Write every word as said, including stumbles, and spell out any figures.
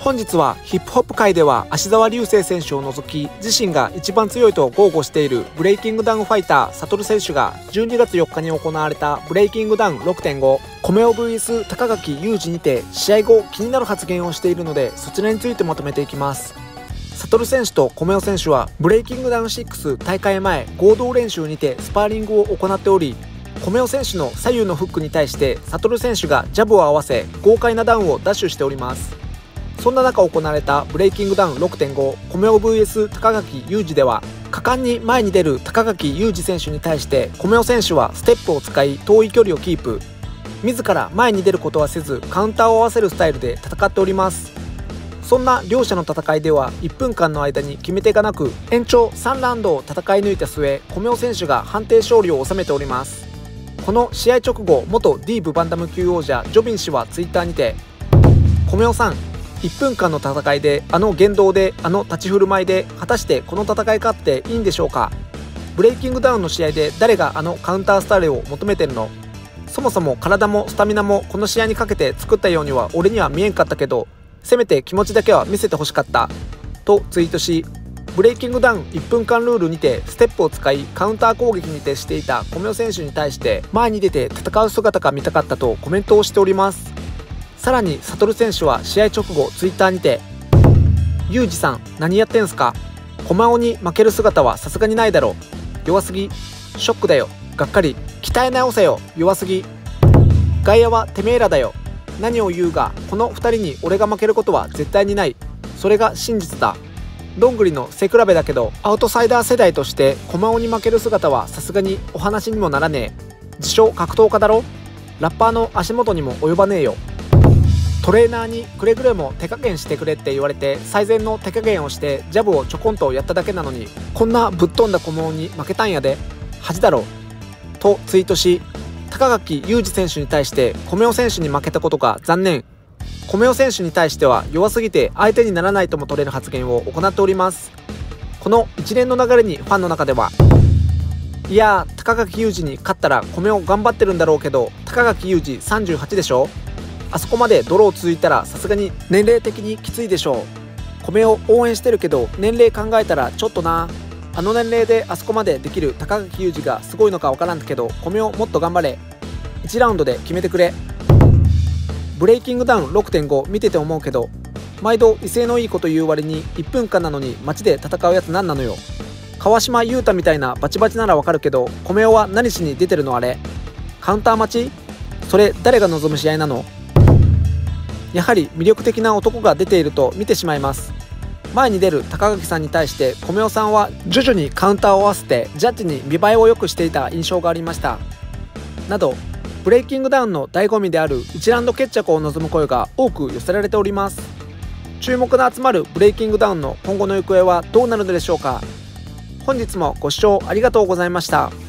本日はヒップホップ界では芦澤龍成選手を除き自身が一番強いと豪語しているブレイキングダウンファイター悟選手がじゅうにがつよっかに行われたブレイキングダウン ろくてんご コメオ ブイエス 高垣裕二にて試合後気になる発言をしているのでそちらについてまとめていきます。悟選手とコメオ選手はブレイキングダウンろく大会前合同練習にてスパーリングを行っており、コメオ選手の左右のフックに対して悟選手がジャブを合わせ豪快なダウンをダッシュしております。そんな中行われたブレイキングダウン ろくてんご コメオ ブイエス 高垣裕二では果敢に前に出る高垣裕二選手に対してコメオ選手はステップを使い遠い距離をキープ、自ら前に出ることはせずカウンターを合わせるスタイルで戦っております。そんな両者の戦いではいっぷんかんの間に決め手がなく延長さんラウンドを戦い抜いた末コメオ選手が判定勝利を収めております。この試合直後元ディーブバンタム級王者ジョビン氏はツイッターにてコメオさんいっぷんかんの戦いであの言動であの立ち振る舞いで果たしてこの戦い勝っていいんでしょうか。ブレイキングダウンの試合で誰があのカウンタースタイルを求めてるの。そもそも体もスタミナもこの試合にかけて作ったようには俺には見えんかったけどせめて気持ちだけは見せてほしかったとツイートし、ブレイキングダウンいっぷんかんルールにてステップを使いカウンター攻撃に徹していたコメオ選手に対して前に出て戦う姿が見たかったとコメントをしております。さらに悟選手は試合直後ツイッターにてユージさん何やってんすか、コマオに負ける姿はさすがにないだろ、弱すぎ、ショックだよ、がっかり、鍛え直せよ、弱すぎ、外野はてめえらだよ、何を言うがこのふたりに俺が負けることは絶対にない、それが真実だ、どんぐりの背比べだけどアウトサイダー世代としてコマオに負ける姿はさすがにお話にもならねえ、自称格闘家だろ、ラッパーの足元にも及ばねえよ、トレーナーにくれぐれも手加減してくれって言われて最善の手加減をしてジャブをちょこんとやっただけなのにこんなぶっ飛んだコメオに負けたんやで恥だろとツイートし、高垣裕二選手に対してコメオ選手に負けたことが残念、コメオ選手に対しては弱すぎて相手にならないとも取れる発言を行っております。この一連の流れにファンの中ではいやー高垣裕二に勝ったらコメオ頑張ってるんだろうけど高垣裕二さんじゅうはちでしょ、あそこまでドロー続いたらさすがに年齢的にきついでしょう、コメを応援してるけど年齢考えたらちょっとな、あの年齢であそこまでできる高垣裕二がすごいのかわからんけどコメをもっと頑張れ、いちラウンドで決めてくれ、ブレイキングダウン ろくてんご 見てて思うけど毎度威勢のいいこと言う割にいっぷんかんなのに街で戦うやつなんなのよ、川島優太みたいなバチバチならわかるけどコメオは何しに出てるのあれ、カウンター待ち、それ誰が望む試合なの。やはり魅力的な男が出ていると見てしまいます。前に出る高垣さんに対してコメオさんは徐々にカウンターを合わせてジャッジに見栄えを良くしていた印象がありましたなど、ブレイキングダウンの醍醐味であるいちラウンド決着を望む声が多く寄せられております。注目の集まるブレイキングダウンの今後の行方はどうなるのでしょうか。本日もご視聴ありがとうございました。